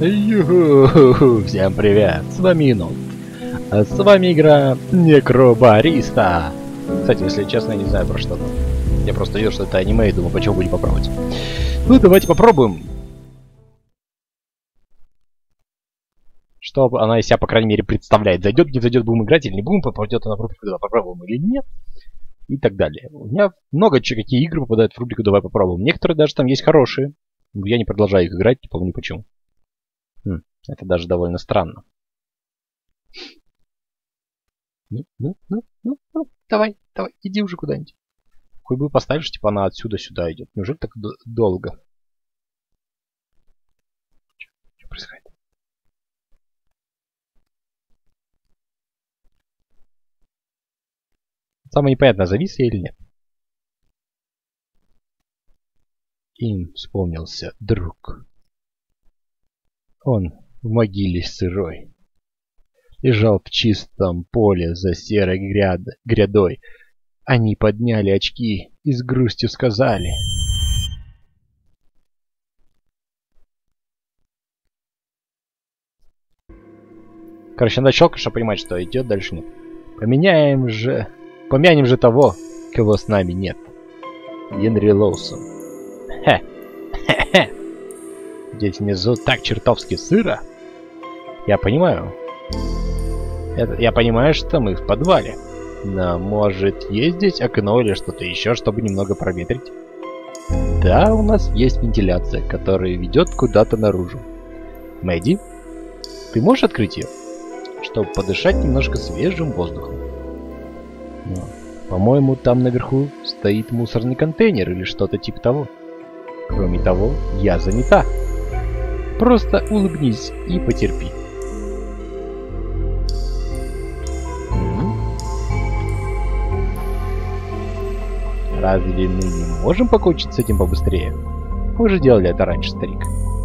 Юху, всем привет, с вами Инок. С вами игра Некробариста. Кстати, если честно, я не знаю про что там. Я просто видел, что это аниме и думаю, почему бы не попробовать. Ну, давайте попробуем. Что она из себя, по крайней мере, представляет. Зайдет, не зайдет, будем играть или не будем, попадет она в рубрику «Давай попробуем» или нет. И так далее. У меня много какие игры попадают в рубрику «Давай попробуем». Некоторые даже там есть хорошие. Но я не продолжаю их играть, не помню почему. Это даже довольно странно. Ну, давай, иди уже куда-нибудь. Хоть бы поставишь, типа она отсюда сюда идет. Неужели так долго? Что происходит? Самое непонятное, завис я или нет. Им вспомнился друг. Он в могиле сырой лежал в чистом поле за серой грядой. Они подняли очки и с грустью сказали: короче, надо щелкать, чтобы понимать, что идет, дальше нет. Помянем же того, кого с нами нет. Генри Лоусон. Хе. Здесь внизу так чертовски сыро. Я понимаю. Я понимаю, что мы в подвале. Но может есть здесь окно или что-то еще, чтобы немного проветрить? Да, у нас есть вентиляция, которая ведет куда-то наружу. Мэдди, ты можешь открыть ее? Чтобы подышать немножко свежим воздухом. По-моему, там наверху стоит мусорный контейнер или что-то типа того. Кроме того, я занята. Просто улыбнись и потерпи. Разве мы не можем покончить с этим побыстрее? Мы уже делали это раньше, старик.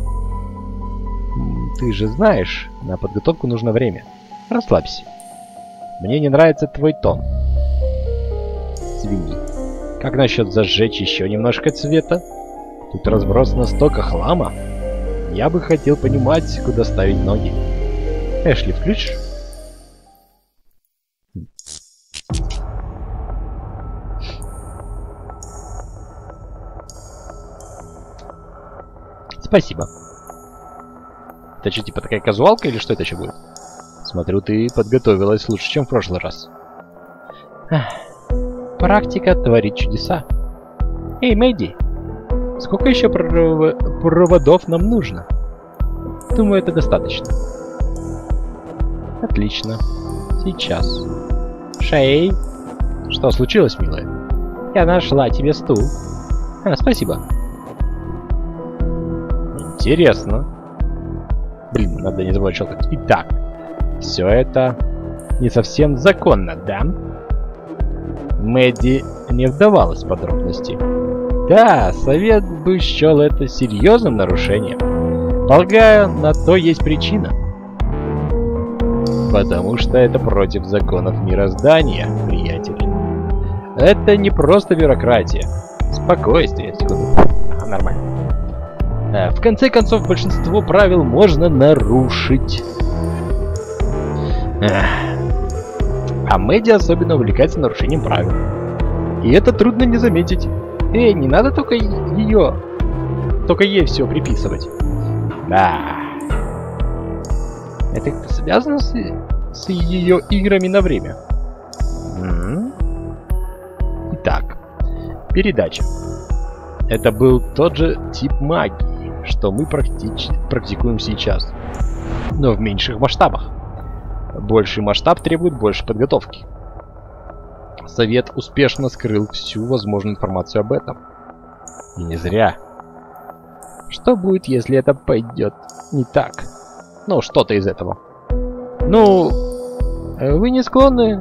Ты же знаешь, на подготовку нужно время. Расслабься. Мне не нравится твой тон. Свиньи. Как насчет зажечь еще немножко цвета? Тут разбросано столько хлама. Я бы хотел понимать, куда ставить ноги. Эшли, включишь? Спасибо. Это что, типа такая казуалка или что это еще будет? Смотрю, ты подготовилась лучше, чем в прошлый раз. Практика творит чудеса. Эй, Мэдди, сколько еще проводов нам нужно? Думаю, это достаточно. Отлично. Сейчас. Шей. Что случилось, милая? Я нашла тебе стул. Спасибо. Интересно. Блин, надо не забывать щелкать. Итак, все это не совсем законно, да? Мэдди не вдавалась в подробности. Да, совет бы счел это серьезным нарушением. Полагаю, на то есть причина. Потому что это против законов мироздания, приятель. Это не просто бюрократия. Спокойствие, секунду. Нормально. В конце концов, большинство правил можно нарушить. А Мэдди особенно увлекается нарушением правил. И это трудно не заметить. Эй, не надо только ей все приписывать. Да. Это как-то связано с ее играми на время. Итак, передача. Это был тот же тип магии, что мы практикуем сейчас. Но в меньших масштабах. Больший масштаб требует больше подготовки. Совет успешно скрыл всю возможную информацию об этом. И не зря. Что будет, если это пойдет не так? Ну, что-то из этого. Ну, вы не склонны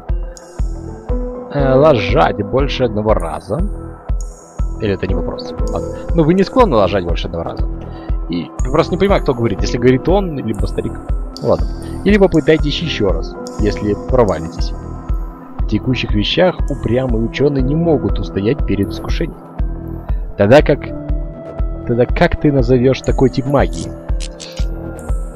лажать больше одного раза? Или это не вопрос? Ладно. Ну, вы не склонны лажать больше одного раза. И я просто не понимаю, кто говорит. Если говорит он, либо старик. Ладно. Или попытайтесь еще раз, если провалитесь. В текущих вещах упрямые ученые не могут устоять перед искушением. Тогда как ты назовешь такой тип магии?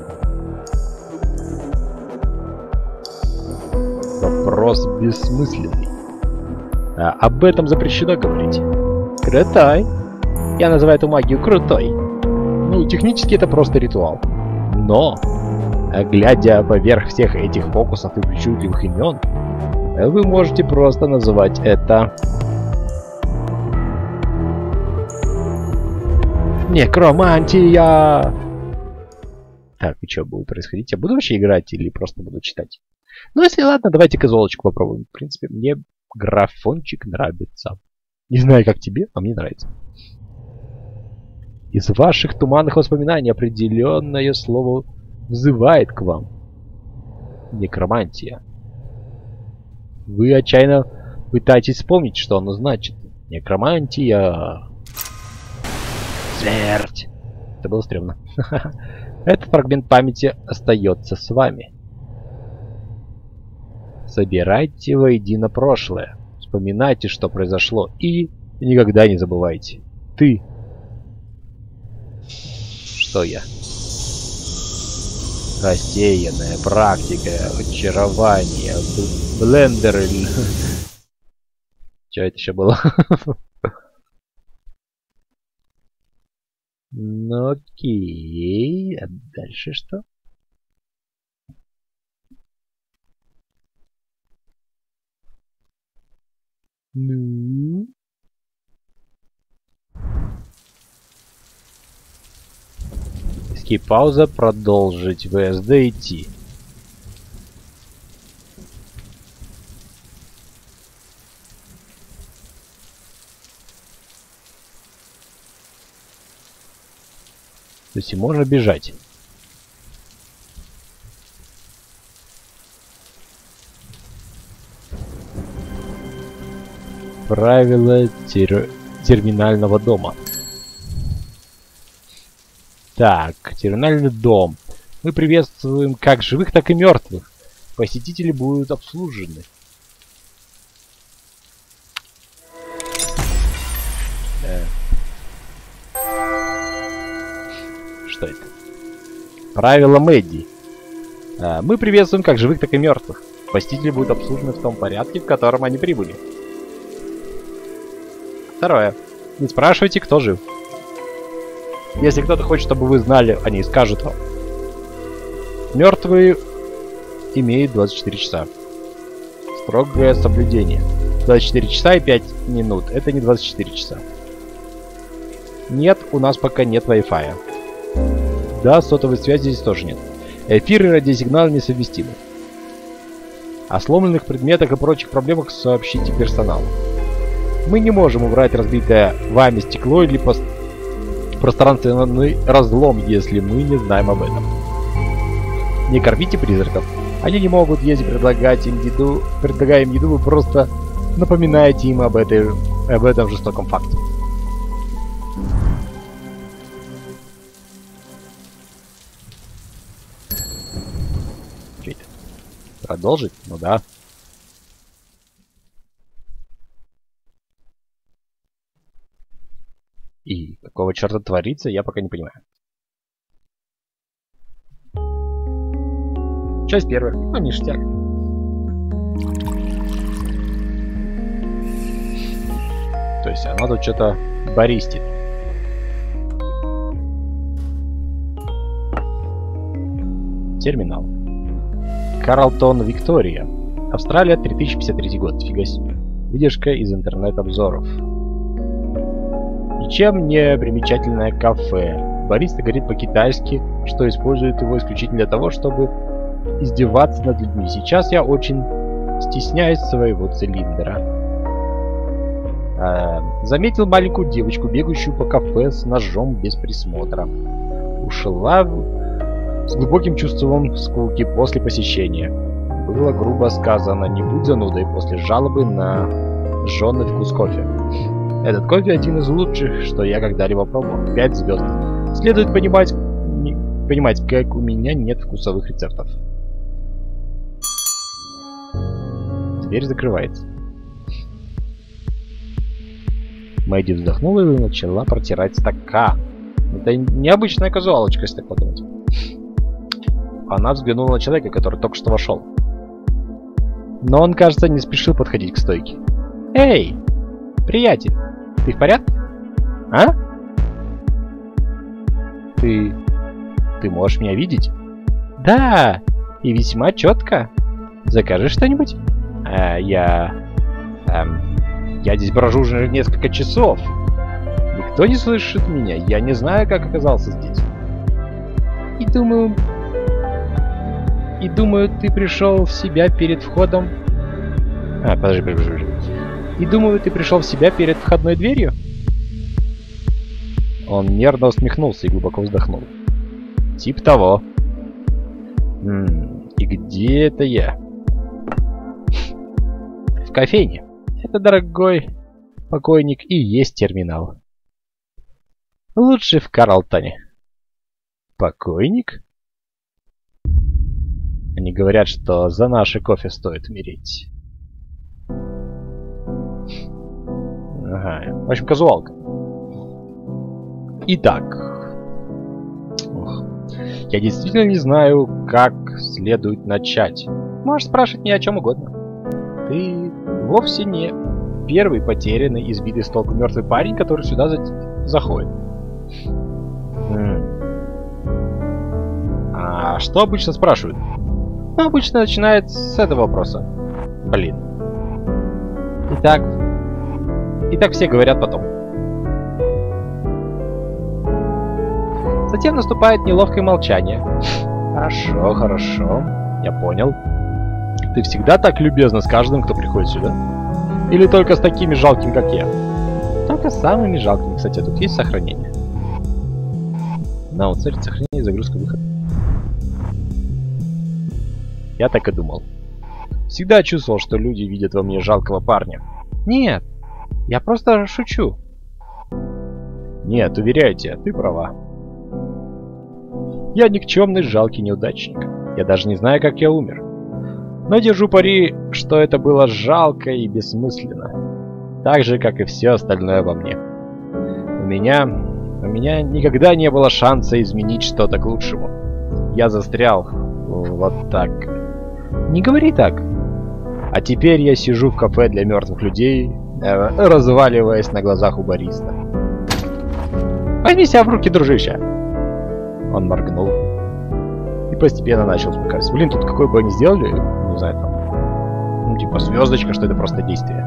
вопрос бессмысленный. Об этом запрещено говорить. Крутой. Я называю эту магию крутой. Ну, технически это просто ритуал. Но, глядя поверх всех этих фокусов и причудливых имен, вы можете просто называть это... Некромантия! Так, и что будет происходить? Я буду вообще играть или просто буду читать? Ну, если ладно, давайте козолочку попробуем. В принципе, мне графончик нравится. Не знаю, как тебе, а мне нравится. Из ваших туманных воспоминаний определенное слово взывает к вам. Некромантия. Вы отчаянно пытаетесь вспомнить, что оно значит. Некромантия. Смерть. Это было стрёмно. Этот фрагмент памяти остается с вами. Собирайте воедино прошлое. Вспоминайте, что произошло, и никогда не забывайте. Ты. Что я? Рассеянная практика, очарование, блендер. Что это еще было? Ну окей, а дальше что? Ну? Пауза, продолжить ВСД идти. То есть и можно бежать. Правила терминального дома. Так, терминальный дом. Мы приветствуем как живых, так и мертвых. Посетители будут обслужены. Что это? Правила Мэдди. Мы приветствуем как живых, так и мертвых. Посетители будут обслужены в том порядке, в котором они прибыли. Второе. Не спрашивайте, кто жив. Если кто-то хочет, чтобы вы знали, они скажут вам. Мертвые имеют 24 часа. Строгое соблюдение. 24 часа и 5 минут. Это не 24 часа. Нет, у нас пока нет Wi-Fi. Да, сотовой связи здесь тоже нет. Эфир и радиосигнал несовместимы. О сломанных предметах и прочих проблемах сообщите персоналу. Мы не можем убрать разбитое вами стекло или пространственный разлом, если мы не знаем об этом. Не кормите призраков. Они не могут есть, предлагая им еду, вы просто напоминаете им об этом жестоком факте. Что это? Продолжить? Ну да. И какого черта творится, я пока не понимаю. Часть первая. Ну, ништяк. То есть она тут что-то баристит. Терминал. Карлтон, Виктория. Австралия, 3053 год. Фига себе. Выдержка из интернет-обзоров. Ничем не примечательное кафе. Бариста говорит по-китайски, что использует его исключительно для того, чтобы издеваться над людьми. Сейчас я очень стесняюсь своего цилиндра. Заметил маленькую девочку, бегающую по кафе с ножом без присмотра. Ушла с глубоким чувством скуки после посещения. Было грубо сказано: не будь занудой, после жалобы на жженый вкус кофе. Этот кофе один из лучших, что я когда-либо пробовал. 5 звезд. Следует понимать, как у меня нет вкусовых рецептов. Дверь закрывается. Мэдди вздохнула и начала протирать стакан. Это необычная казуалочка, если так подумать. Она взглянула на человека, который только что вошел. Но он, кажется, не спешил подходить к стойке. «Эй, приятель, ты в порядке? А? Ты можешь меня видеть?» «Да, и весьма четко. Закажи что-нибудь?» Я здесь брожу уже несколько часов. Никто не слышит меня. Я не знаю, как оказался здесь. И думаю, ты пришел в себя перед входом... Подожди. И думаю, ты пришел в себя перед входной дверью? Он нервно усмехнулся и глубоко вздохнул. Тип того. И где это я? В кофейне. Это, дорогой покойник, и есть терминал. Лучше в Карлтоне. Покойник? Они говорят, что за наше кофе стоит умереть. Ага, в общем, казуалка. Итак. Я действительно не знаю, как следует начать. Можешь спрашивать меня о чем угодно. Ты вовсе не первый потерянный, избитый с толку мертвый парень, который сюда заходит. А что обычно спрашивают? Ну, обычно начинает с этого вопроса. Блин. Итак, все говорят потом. Затем наступает неловкое молчание. Хорошо. Я понял. Ты всегда так любезна с каждым, кто приходит сюда? Или только с такими жалкими, как я? Только с самыми жалкими. Кстати, тут есть сохранение. На, вот смотрите, сохранение, загрузка, выход. Я так и думал. Всегда чувствовал, что люди видят во мне жалкого парня. Нет, я просто шучу. Нет, уверяю тебя, ты права. Я никчемный, жалкий неудачник. Я даже не знаю, как я умер. Но держу пари, что это было жалко и бессмысленно. Так же, как и все остальное во мне. У меня никогда не было шанса изменить что-то к лучшему. Я застрял. Вот так. Не говори так. А теперь я сижу в кафе для мертвых людей, разваливаясь на глазах у бариста. Возьми себя в руки, дружище. Он моргнул. И постепенно начал смыкаться. Блин, тут какой бы они сделали, не знаю, там, ну типа звездочка, что это просто действие.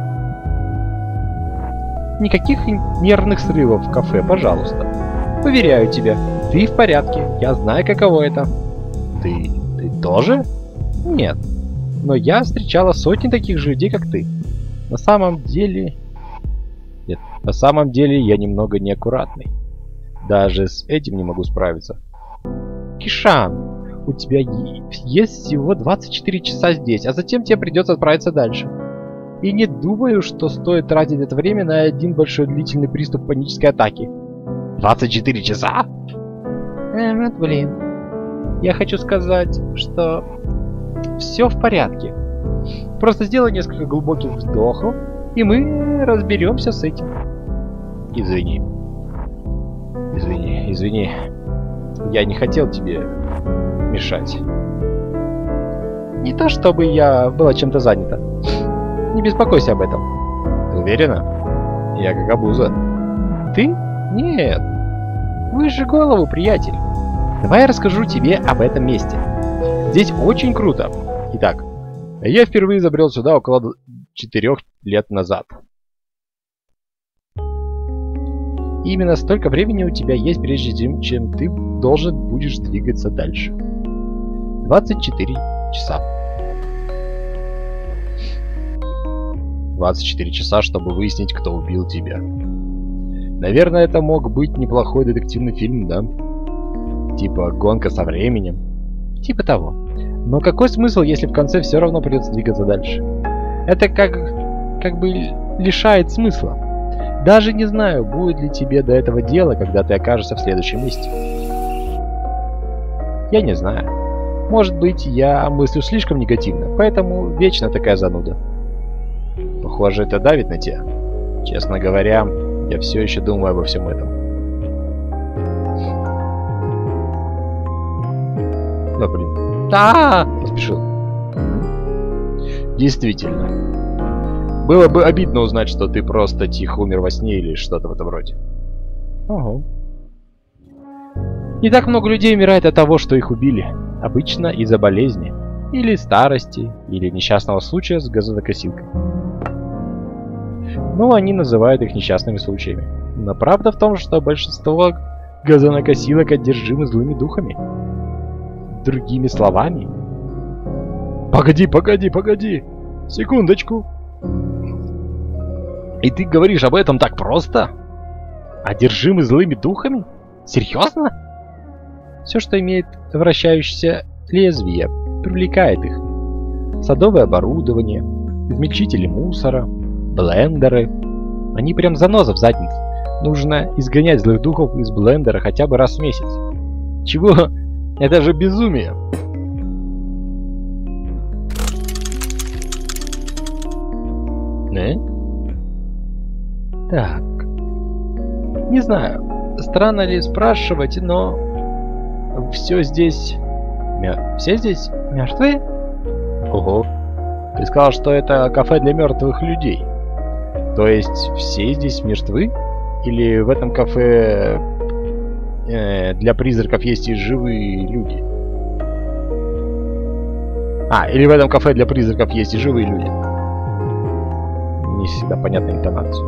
Никаких нервных срывов в кафе, пожалуйста. Уверяю тебя, ты в порядке. Я знаю, каково это. Ты тоже? Нет. Но я встречала сотни таких же людей, как ты. На самом деле... Нет, на самом деле я немного неаккуратный. Даже с этим не могу справиться. Кишан, у тебя есть всего 24 часа здесь, а затем тебе придется отправиться дальше. И не думаю, что стоит тратить это время на один большой длительный приступ панической атаки. 24 часа? Вот блин. Я хочу сказать, что все в порядке. Просто сделай несколько глубоких вдохов, и мы разберемся с этим. Извини. Я не хотел тебе мешать. Не то чтобы я была чем-то занята. Не беспокойся об этом. Ты уверена? Я как обуза. Ты? Нет. Выше голову, приятель. Давай я расскажу тебе об этом месте. Здесь очень круто. Итак, я впервые забрел сюда около 4 лет назад. И именно столько времени у тебя есть, прежде чем ты должен будешь двигаться дальше. 24 часа. 24 часа, чтобы выяснить, кто убил тебя. Наверное, это мог быть неплохой детективный фильм, да? Типа «Гонка со временем». Типа того. Но какой смысл, если в конце все равно придется двигаться дальше? Это как бы лишает смысла. Даже не знаю, будет ли тебе до этого дела, когда ты окажешься в следующем месте. Я не знаю. Может быть, я мыслю слишком негативно, поэтому вечно такая зануда. Похоже, это давит на тебя. Честно говоря, я все еще думаю обо всем этом. Да, блин. Да! Поспешил. Действительно. Было бы обидно узнать, что ты просто тихо умер во сне или что-то в этом роде. Ого. Не так много людей умирает от того, что их убили. Обычно из-за болезни, или старости, или несчастного случая с газонокосилкой. Ну, они называют их несчастными случаями. Но правда в том, что большинство газонокосилок одержимы злыми духами. Другими словами... Погоди! Секундочку! И ты говоришь об этом так просто? Одержимы злыми духами? Серьезно? Все, что имеет вращающееся лезвие, привлекает их. Садовое оборудование, измельчители мусора, блендеры. Они прям заноза в заднице. Нужно изгонять злых духов из блендера хотя бы раз в месяц. Чего? Это же безумие. Так. Не знаю, странно ли спрашивать, но... Все здесь мертвые? Ого. Ты сказал, что это кафе для мертвых людей. То есть все здесь мертвы? Или в этом кафе для призраков есть и живые люди? Или в этом кафе для призраков есть и живые люди? Не всегда понятна интонация.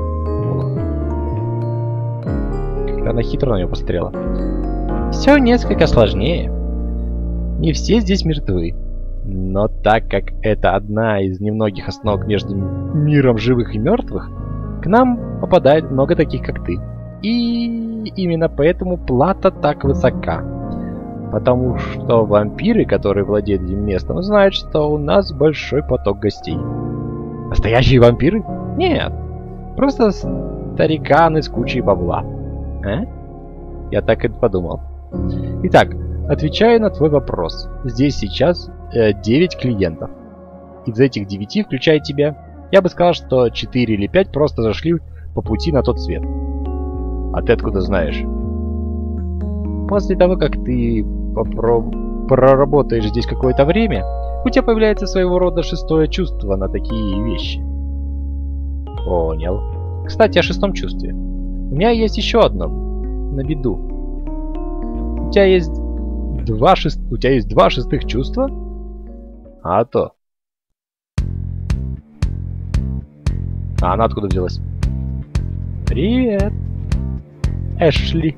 Как она хитро на нее посмотрела. Все несколько сложнее. Не все здесь мертвы. Но так как это одна из немногих остановок между миром живых и мертвых, к нам попадает много таких, как ты. И именно поэтому плата так высока. Потому что вампиры, которые владеют этим местом, знают, что у нас большой поток гостей. Настоящие вампиры? Нет. Просто стариканы с кучей бабла. Я так и подумал. Итак, отвечаю на твой вопрос. Здесь сейчас 9 клиентов. Из этих 9, включая тебя, я бы сказал, что 4 или 5 просто зашли по пути на тот свет. А ты откуда знаешь? После того, как ты проработаешь здесь какое-то время, у тебя появляется своего рода шестое чувство на такие вещи. Понял. Кстати, о шестом чувстве. У меня есть еще одно на виду. У тебя есть два шестых чувства? А то. А она откуда взялась? Привет, Эшли.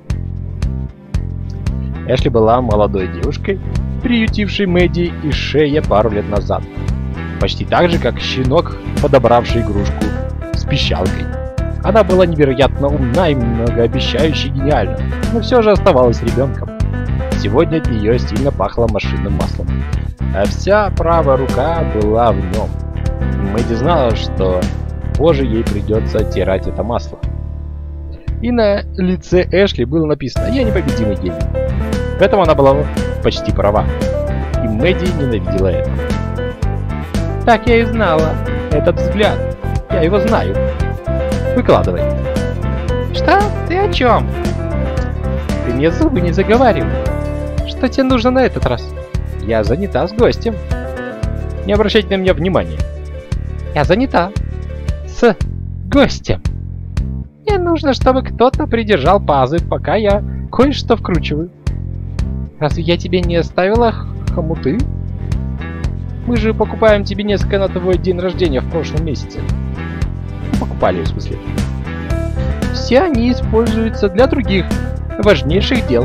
Эшли была молодой девушкой, приютившей Мэдди и Шея пару лет назад. Почти так же, как щенок, подобравший игрушку с пищалкой. Она была невероятно умна и многообещающе гениальна, но все же оставалась ребенком. Сегодня от нее сильно пахло машинным маслом, а вся правая рука была в нем. Мэдди знала, что позже ей придется оттирать это масло. И на лице Эшли было написано «Я непобедимый гений». В этом она была почти права. И Мэдди ненавидела это. Так я и знала. Этот взгляд. Я его знаю. Выкладывай. Что? Ты о чем? Ты мне зубы не заговаривай. Что тебе нужно на этот раз? Я занята с гостем. Не обращайте на меня внимания. Я занята. С гостем. Мне нужно, чтобы кто-то придержал пазы, пока я кое-что вкручиваю. Разве я тебе не оставила хомуты? Мы же покупаем тебе несколько на твой день рождения в прошлом месяце. Покупали, в смысле. Все они используются для других, важнейших дел.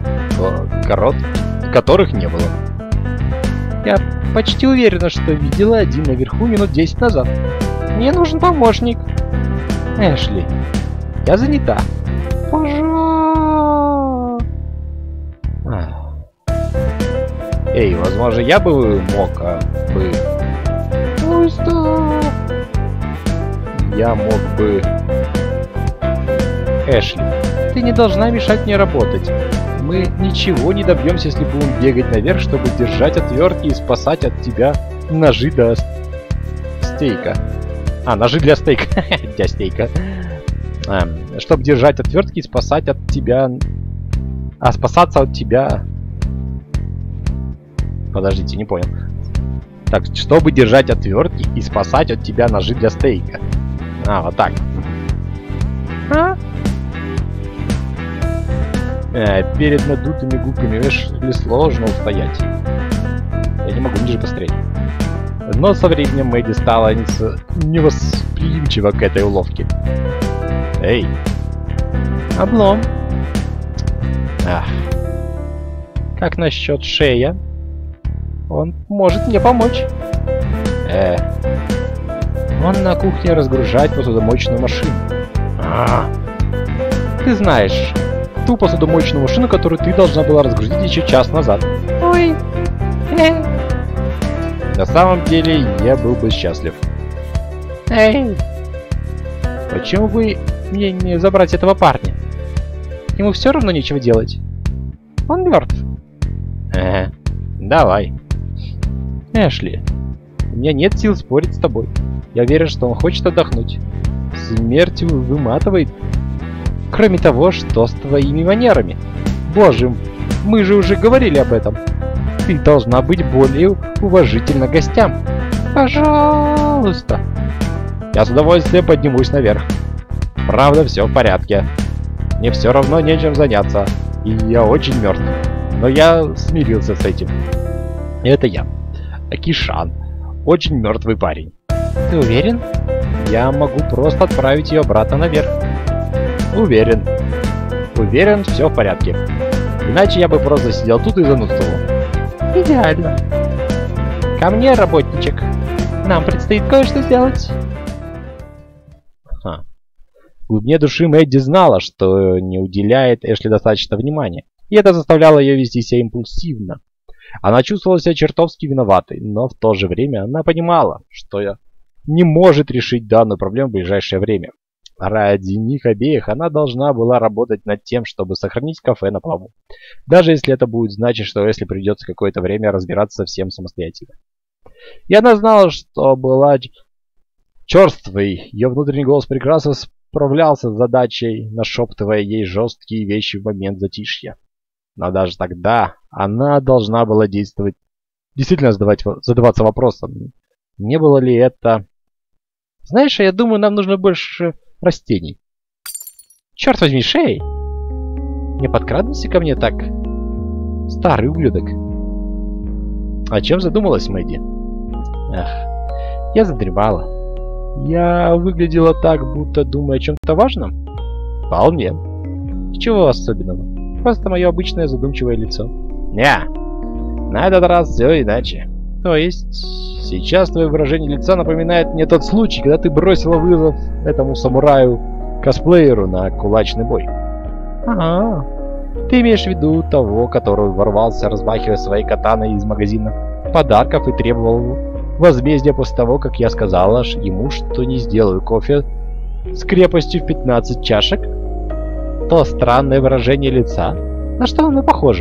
Которых не было. Я почти уверена, что видела один наверху минут 10 назад. Мне нужен помощник. Эшли, я занята. Эй, возможно, я бы мог, Я мог бы... Эшли, ты не должна мешать мне работать. Мы ничего не добьемся, если будем бегать наверх, чтобы держать отвертки и спасать от тебя ножи до стейка. Ножи для стейка. Для стейка. Чтобы держать отвертки и спасать от тебя... спасаться от тебя... Подождите, не понял. Так, чтобы держать отвертки и спасать от тебя ножи для стейка. А, вот так. Перед надутыми губками Эшли сложно устоять. Я не могу ниже посмотреть. Но со временем Мэдди стала невосприимчива к этой уловке. Эй! Облом! Ах. Как насчет Шея? Он может мне помочь. Он на кухне разгружает посудомоечную машину. Ты знаешь, ту посудомоечную машину, которую ты должна была разгрузить еще час назад. Ой. На самом деле, я был бы счастлив. Эй! Почему бы мне не забрать этого парня? Ему все равно нечего делать. Он мертв. Давай. Эшли, у меня нет сил спорить с тобой. Я уверен, что он хочет отдохнуть. Смерть выматывает. Кроме того, что с твоими манерами? Боже, мы же уже говорили об этом. Ты должна быть более уважительна к гостям. Пожалуйста. Я с удовольствием поднимусь наверх. Правда, все в порядке. Мне все равно нечем заняться. И я очень мертв. Но я смирился с этим. Это я. Кишан. Очень мертвый парень. Ты уверен? Я могу просто отправить ее обратно наверх. Уверен. Уверен, все в порядке. Иначе я бы просто сидел тут и занудствовал. Идеально. Ко мне, работничек. Нам предстоит кое-что сделать. В глубине души Мэдди знала, что не уделяет Эшли достаточно внимания. И это заставляло ее вести себя импульсивно. Она чувствовала себя чертовски виноватой, но в то же время она понимала, что не может решить данную проблему в ближайшее время. Ради них обеих она должна была работать над тем, чтобы сохранить кафе на плаву. Даже если это будет значить, что если придется какое-то время разбираться всем самостоятельно. И она знала, что была черствой. Ее внутренний голос прекрасно справлялся с задачей, нашептывая ей жесткие вещи в момент затишья. Но даже тогда она должна была действительно задаваться вопросом, не было ли это... Знаешь, я думаю, нам нужно больше растений. Черт возьми, Шей! Не подкрадывайся ко мне так, старый ублюдок. О чем задумалась Мэдди? Ах, я задремала. Я выглядела так, будто думаю о чем-то важном? Вполне. Ничего особенного. Просто мое обычное задумчивое лицо. На этот раз все иначе. То есть, сейчас твое выражение лица напоминает мне тот случай, когда ты бросила вызов этому самураю-косплееру на кулачный бой. Ага. Ты имеешь в виду того, который ворвался, размахивая своей катаной из магазина подарков и требовал возмездия после того, как я сказала ему, что не сделаю кофе с крепостью в 15 чашек? То странное выражение лица. На что оно похоже?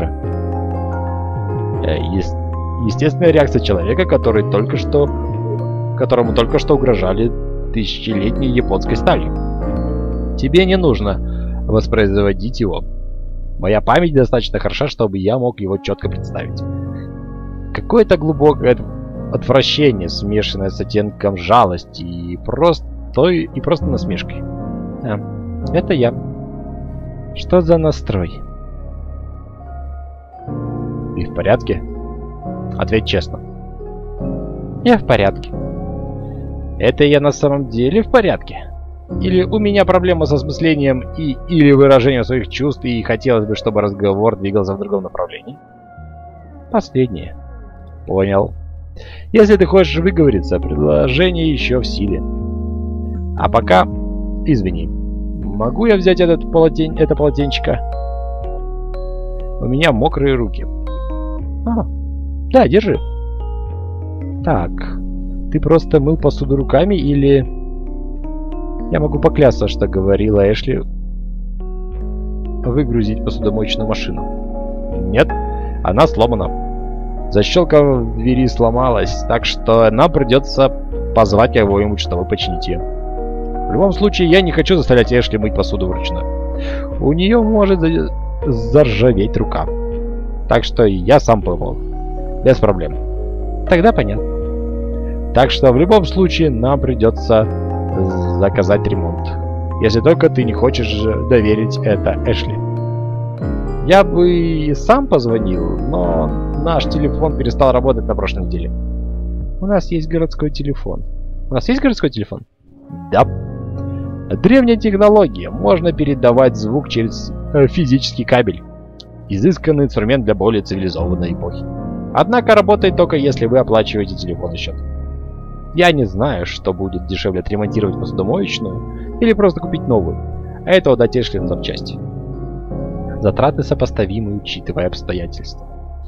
Естественная реакция человека, которому только что угрожали тысячелетней японской сталью. Тебе не нужно воспроизводить его. Моя память достаточно хороша, чтобы я мог его четко представить. Какое-то глубокое отвращение, смешанное с оттенком жалости и просто насмешкой. Это я. Что за настрой? Ты в порядке? Ответь честно. Я в порядке. Это я на самом деле в порядке? Или у меня проблема с осмыслением или выражением своих чувств, и хотелось бы, чтобы разговор двигался в другом направлении? Последнее. Понял. Если ты хочешь выговориться, предложение еще в силе. А пока, извини, могу я взять это полотенчико? У меня мокрые руки. Да, держи. Так, ты просто мыл посуду руками или... Я могу поклясться, что говорила Эшли выгрузить посудомоечную машину. Нет, она сломана. Защелка в двери сломалась, так что нам придется позвать кого-нибудь, чтобы починить ее. В любом случае, я не хочу заставлять Эшли мыть посуду вручную. У нее может заржаветь рука. Так что я сам помыл. Без проблем. Тогда понятно. Так что в любом случае нам придется заказать ремонт. Если только ты не хочешь доверить это Эшли. Я бы и сам позвонил, но наш телефон перестал работать на прошлой неделе. У нас есть городской телефон. У нас есть городской телефон? Да. Древняя технология. Можно передавать звук через физический кабель. Изысканный инструмент для более цивилизованной эпохи. Однако работает только если вы оплачиваете телефонный счет. Я не знаю, что будет дешевле: отремонтировать посудомоечную или просто купить новую. А это отдать Эшли на запчасти. Затраты сопоставимы, учитывая обстоятельства.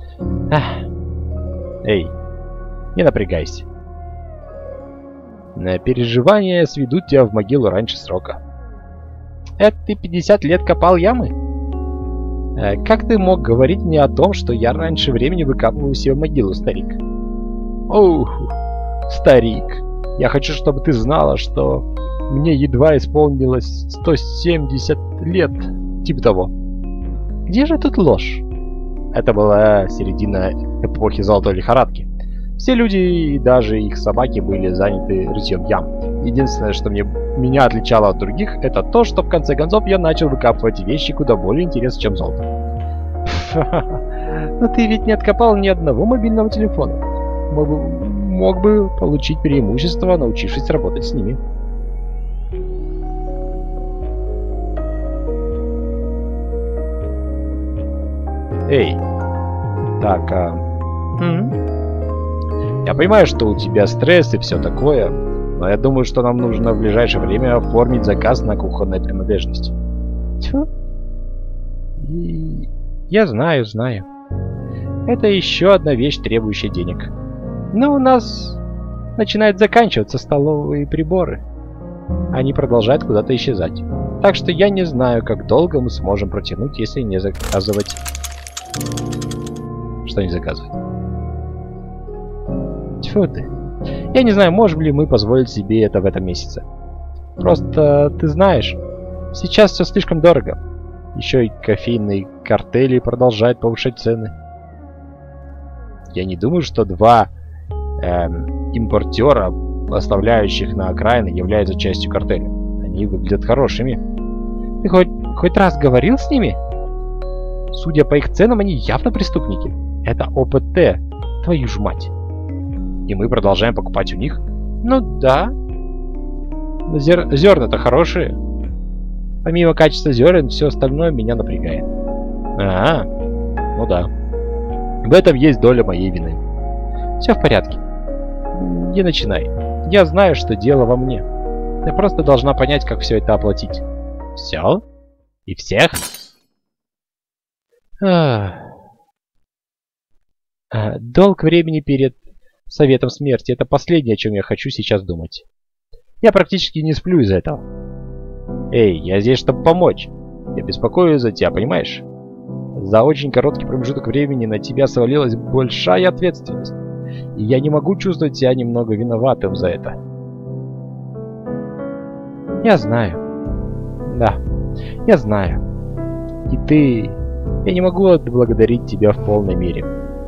Эй, не напрягайся. Переживания сведут тебя в могилу раньше срока. Это ты 50 лет копал ямы? Как ты мог говорить мне о том, что я раньше времени выкапываю себе могилу, старик? Оу, старик, я хочу, чтобы ты знала, что мне едва исполнилось 170 лет. Типа того. Где же тут ложь? Это была середина эпохи золотой лихорадки. Все люди и даже их собаки были заняты рытьем ям. Единственное, что меня отличало от других, это то, что в конце концов я начал выкапывать вещи куда более интересные, чем золото. Но ты ведь не откопал ни одного мобильного телефона. Мог бы получить преимущество, научившись работать с ними. Эй, так, я понимаю, что у тебя стресс и все такое, но я думаю, что нам нужно в ближайшее время оформить заказ на кухонные принадлежности. Тьфу. Я знаю. Это еще одна вещь, требующая денег. Но у нас начинают заканчиваться столовые приборы. Они продолжают куда-то исчезать. Так что я не знаю, как долго мы сможем протянуть, если не заказывать... Что не заказывать? Тьфу ты. Я не знаю, можем ли мы позволить себе это в этом месяце. Просто, ты знаешь, сейчас все слишком дорого. Еще и кофейные картели продолжают повышать цены. Я не думаю, что два импортера, поставляющих на окраины, являются частью картеля. Они выглядят хорошими. Ты хоть раз говорил с ними? Судя по их ценам, они явно преступники. Это ОПТ, твою ж мать. И мы продолжаем покупать у них? Ну да. Зерна-то хорошие. Помимо качества зерен, все остальное меня напрягает. Ага, ну да. В этом есть доля моей вины. Все в порядке. Не начинай. Я знаю, что дело во мне. Я просто должна понять, как все это оплатить. Все? И всех? Долг времени перед Советом Смерти — это последнее, о чем я хочу сейчас думать. Я практически не сплю из-за этого. Эй, я здесь, чтобы помочь. Я беспокоюсь за тебя, понимаешь? За очень короткий промежуток времени на тебя свалилась большая ответственность. И я не могу чувствовать себя немного виноватым за это. Я знаю. Да, я знаю. И ты... Я не могу отблагодарить тебя в полной мере.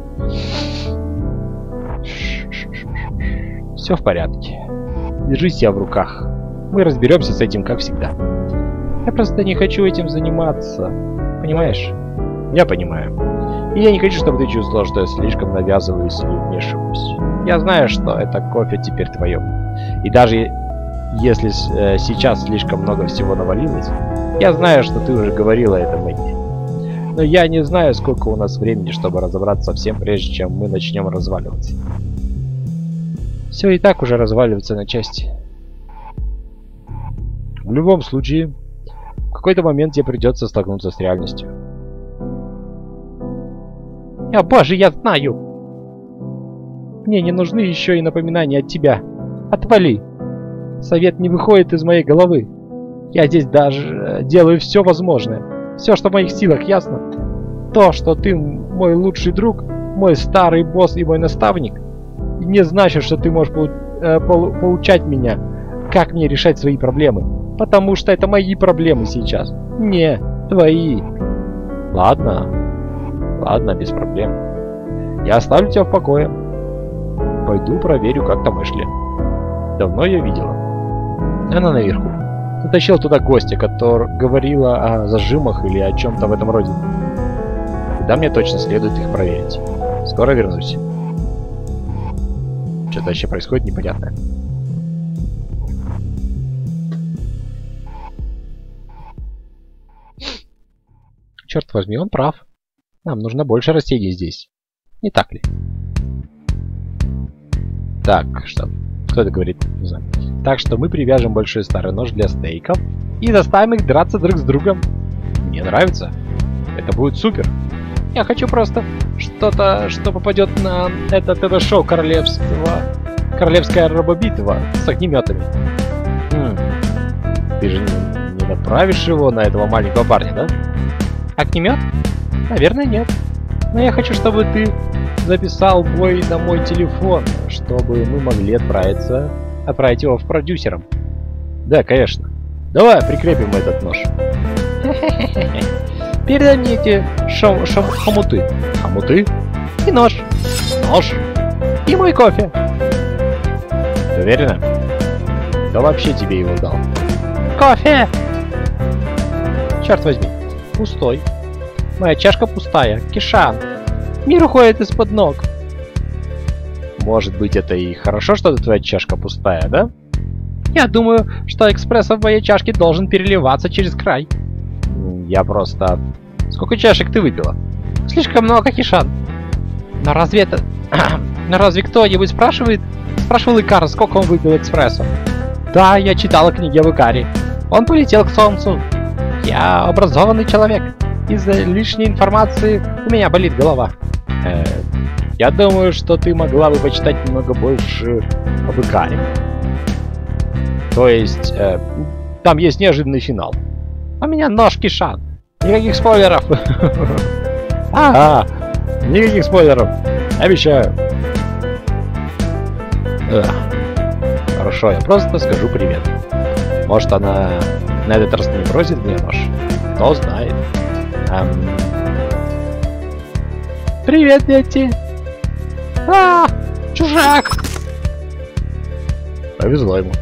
Все в порядке. Держи себя в руках. Мы разберемся с этим, как всегда. Я просто не хочу этим заниматься. Понимаешь? Я понимаю. И я не хочу, чтобы ты чувствовал, что я слишком навязываюсь или вмешиваюсь. Я знаю, что это кофе теперь твое. И даже если сейчас слишком много всего навалилось, я знаю, что ты уже говорила это Мэгги. Но я не знаю, сколько у нас времени, чтобы разобраться со всем, прежде чем мы начнем разваливаться. Все и так уже разваливается на части. В любом случае, в какой-то момент тебе придется столкнуться с реальностью. Боже, я знаю! Мне не нужны еще и напоминания от тебя. Отвали! Совет не выходит из моей головы. Я здесь даже делаю все возможное. Все, что в моих силах, ясно? То, что ты мой лучший друг, мой старый босс и мой наставник, не значит, что ты можешь поучать меня, как мне решать свои проблемы. Потому что это мои проблемы сейчас. Не твои. Ладно. Ладно, без проблем. Я оставлю тебя в покое. Пойду проверю, как там Эшли. Давно ее видела. Она наверху. Затащил туда гостя, который говорила о зажимах или о чем-то в этом роде. Куда мне точно следует их проверить. Скоро вернусь. Что-то вообще происходит непонятное. Черт возьми, он прав. Нам нужно больше растений здесь. Не так ли? Так, что? Кто это говорит? Не знаю. Так что мы привяжем большой старый нож для стейков и заставим их драться друг с другом. Мне нравится. Это будет супер. Я хочу просто что-то, что попадет на это ТВ-шоу Королевская робобитва с огнеметами. Ты же не направишь его на этого маленького парня, да? Огнемет? Наверное, нет. Но я хочу, чтобы ты записал бой на мой телефон, чтобы мы могли отправить его в продюсерам. Да, конечно. Давай прикрепим этот нож. Передай мне эти хомуты. Хомуты? И нож. Нож. И мой кофе. Ты уверена? Да вообще тебе его дал. Кофе! Черт возьми. Пустой. Моя чашка пустая. Кишан. Мир уходит из-под ног. Может быть, это и хорошо, что твоя чашка пустая, да? Я думаю, что экспрессо в моей чашке должен переливаться через край. Я просто... Сколько чашек ты выпила? Слишком много, Кишан. Но разве это... Но разве кто-нибудь спрашивал Икара, сколько он выпил экспрессо? Да, я читала книги об Икаре. Он полетел к солнцу. Я образованный человек. Из-за лишней информации у меня болит голова. Я думаю, что ты могла бы почитать немного больше об Икаре. То есть, там есть неожиданный финал. У меня нож, Кишан. Никаких спойлеров. Ага, никаких спойлеров. Обещаю. Хорошо, я просто скажу привет. Может, она на этот раз не бросит мне нож? Кто знает. Привет, Бетти. Чужак. Повезло ему.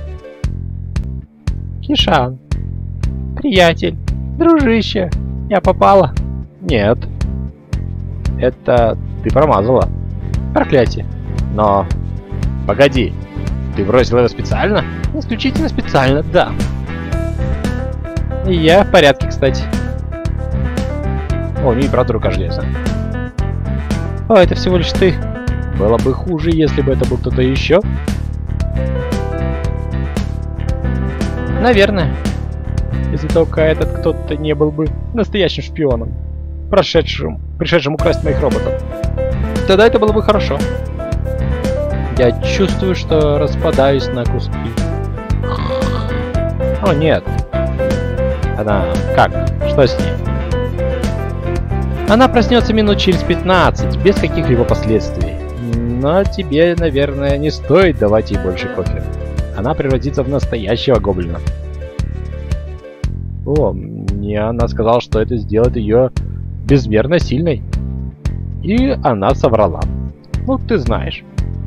Кишан. Приятель. Дружище. Я попала? Нет. Это ты промазала. Проклятие. Но... Погоди. Ты бросила его специально? Исключительно специально, да. И я в порядке, кстати. О, у нее брат рука железа. О, это всего лишь ты. Было бы хуже, если бы это был кто-то еще. Наверное. Если только этот кто-то не был бы настоящим шпионом, пришедшим украсть моих роботов. Тогда это было бы хорошо. Я чувствую, что распадаюсь на куски. О, нет. Она... Как? Что с ней? Она проснется минут через 15, без каких-либо последствий. Но тебе, наверное, не стоит давать ей больше кофе. Она превратится в настоящего гоблина. О, мне она сказала, что это сделает ее безмерно сильной. И она соврала. Ну, ты знаешь.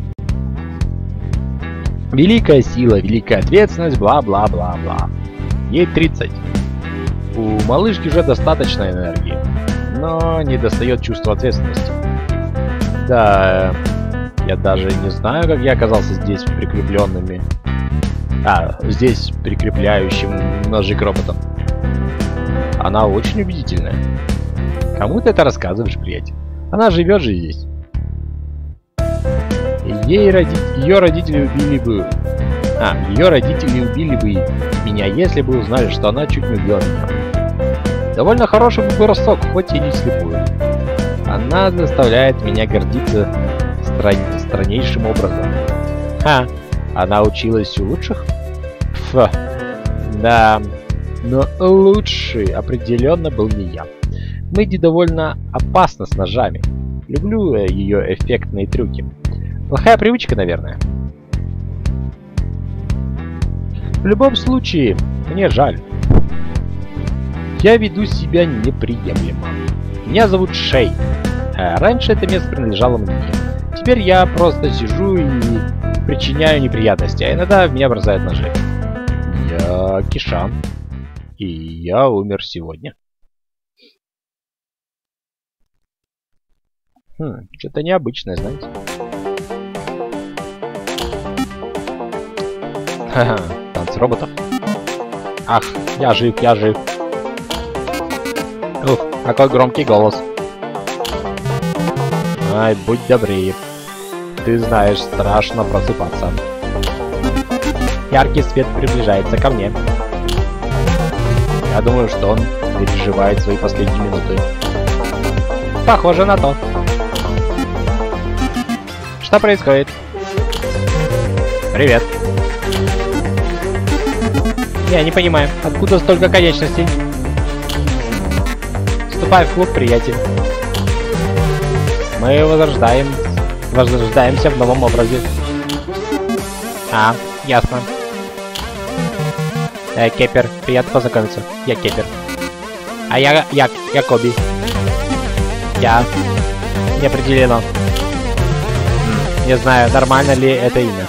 Великая сила, великая ответственность, бла-бла-бла-бла. Ей 30. У малышки уже достаточно энергии, но не достает чувства ответственности. Да, я даже не знаю, как я оказался здесь прикрепленными. Здесь прикрепляющим ножи к роботам. Она очень убедительная. Кому ты это рассказываешь, приятель? Она живет же здесь. Ее родители убили бы... Ее родители убили бы меня, если бы узнали, что она чуть не убила меня. Довольно хороший бросок, хоть и не слепую. Она заставляет меня гордиться страннейшим образом. Она училась у лучших? Да, но лучший определенно был не я. Мэдди довольно опасна с ножами. Люблю ее эффектные трюки. Плохая привычка, наверное. В любом случае, мне жаль. Я веду себя неприемлемо. Меня зовут Шей. Раньше это место принадлежало мне. Теперь я просто сижу и причиняю неприятности, а иногда в меня бросают ножи. Я Кишан. И я умер сегодня. Что-то необычное, знаете. Ха-ха, танцы роботов. Ах, я жив, я жив. Ух, какой громкий голос. Ай, будь добрее. Ты знаешь, страшно просыпаться. Яркий свет приближается ко мне. Я думаю, что он переживает свои последние минуты. Похоже на то. Что происходит? Привет. Я не понимаю, откуда столько конечностей? Вступай в клуб, приятель. Мы возрождаемся в новом образе. А, ясно. Кепер, приятно познакомиться. Я Кепер. А я Коби. Я. Не определено. Не знаю, нормально ли это имя.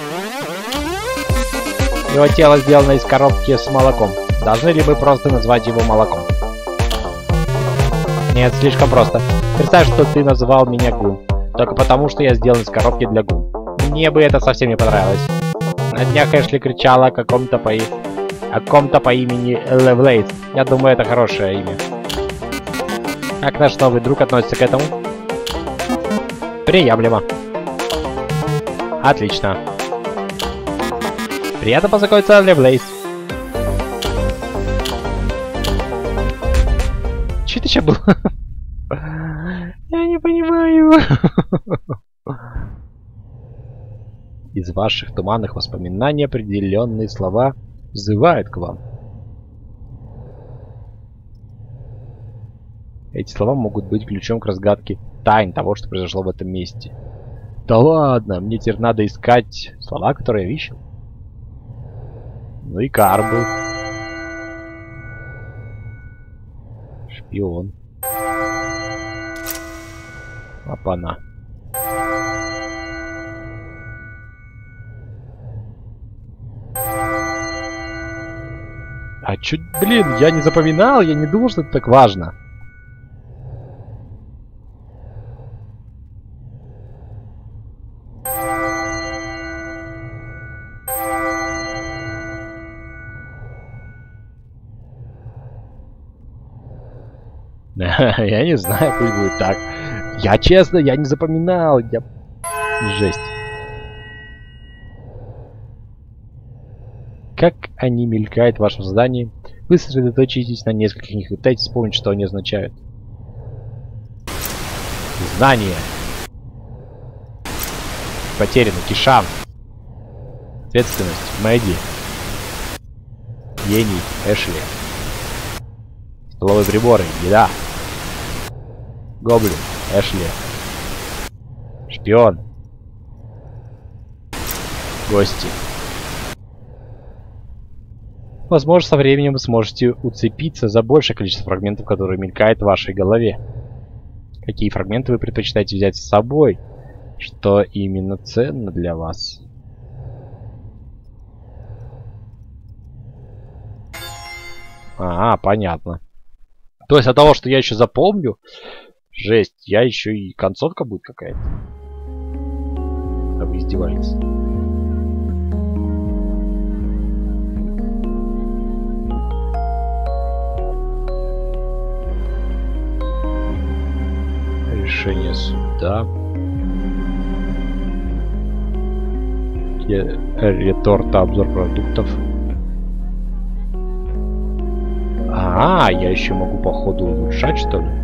Его тело сделано из коробки с молоком. Должны ли мы просто назвать его молоком? Нет, слишком просто. Представь, что ты называл меня Гун. Только потому, что я сделан из коробки для Гун. Мне бы это совсем не понравилось. На днях Эшли кричала о ком-то по имени Левлейд. Я думаю, это хорошее имя. Как наш новый друг относится к этому? Приемлемо. Отлично. Приятно познакомиться, Левлейд. Че это сейчас было? Я не понимаю. Из ваших туманных воспоминаний определенные слова взывают к вам. Эти слова могут быть ключом к разгадке тайн того, что произошло в этом месте. Да ладно, мне теперь надо искать слова, которые я ищу. Ну и Карбл. Шпион. Опана. А чё, блин, я не запоминал, я не думал, что это так важно. Я не знаю, пусть будет так. Я честно, я не запоминал. Жесть. Как они мелькают в вашем задании, вы сосредоточитесь на нескольких них и пытаетесь вспомнить, что они означают. Знание. Потеряно. Кишан. Ответственность. Мэдди. Гений. Эшли. Столовые приборы. Еда. Гоблин. Эшли. Шпион. Гости. Возможно, со временем вы сможете уцепиться за большее количество фрагментов, которые мелькают в вашей голове. Какие фрагменты вы предпочитаете взять с собой? Что именно ценно для вас? Понятно. То есть от того, что я еще запомню, жесть, я еще и концовка будет какая-то. Да вы издеваетесь. Решение суда. Реторта, обзор продуктов. Я еще могу походу улучшать, что ли?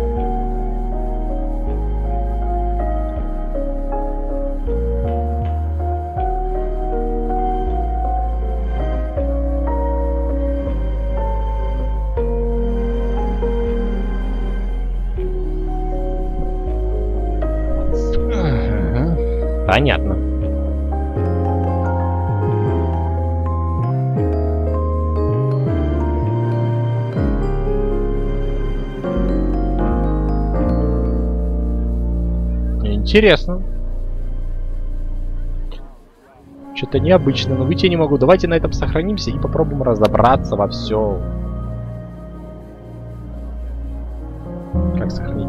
Понятно. Интересно. Что-то необычно, но выйти я не могу. Давайте на этом сохранимся и попробуем разобраться во всем. Как сохранить?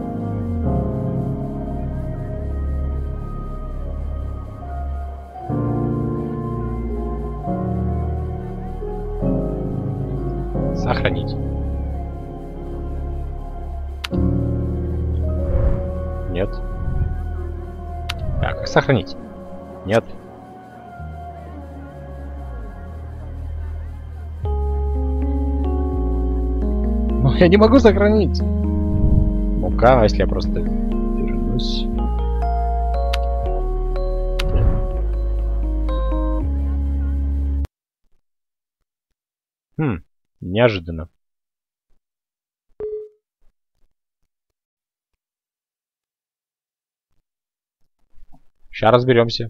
Сохранить. Нет. Так, как сохранить? Нет. Ну, я не могу сохранить. Ну-ка, если я просто вернусь. Неожиданно. Сейчас разберемся.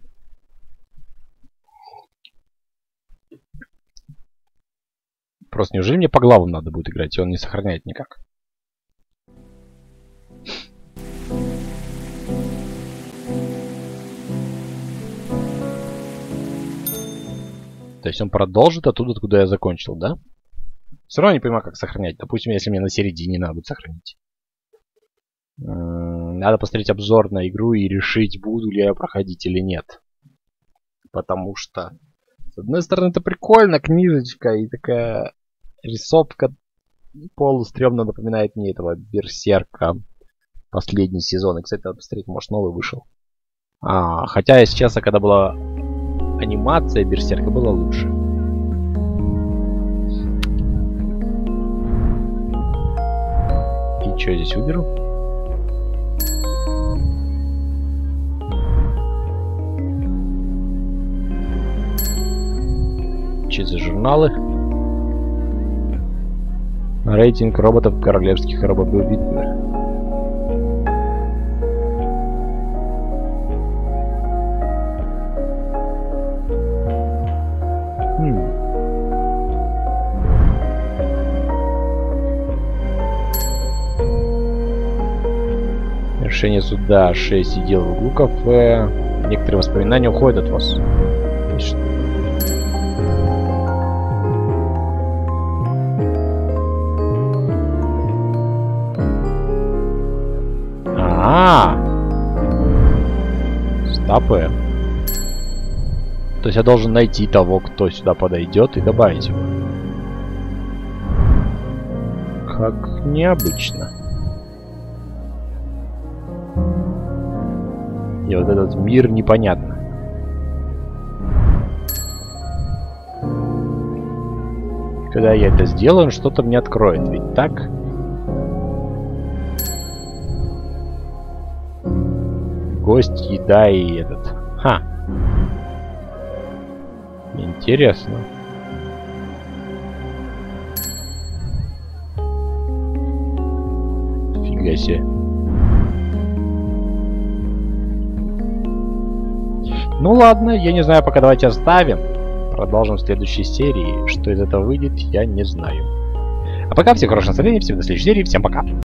Просто неужели мне по главам надо будет играть, и он не сохраняет никак? То есть он продолжит оттуда, откуда я закончил, да? Все равно не понимаю, как сохранять. Допустим, если мне на середине надо будет сохранить. Надо посмотреть обзор на игру и решить, буду ли я проходить или нет. Потому что, с одной стороны, это прикольно, книжечка и такая рисовка полустрёмно напоминает мне этого Берсерка. Последний сезон. И, кстати, надо посмотреть, может, новый вышел. Хотя, если честно, когда была анимация Берсерка, было лучше. И что я здесь выберу? Что за журналы? Рейтинг роботов королевских робобитвы. Решение суда. 6 сидел в углу кафе. Некоторые воспоминания уходят от вас. Стопы. То есть я должен найти того, кто сюда подойдет, и добавить его. Как необычно. И вот этот мир непонятно. Когда я это сделаю, он что-то мне откроет. Ведь так? Гость, еда и этот. Интересно. Фига себе. Ну ладно, я не знаю, пока давайте оставим. Продолжим в следующей серии. Что из этого выйдет, я не знаю. А пока всем хорошего настроения, всем до следующей серии, всем пока.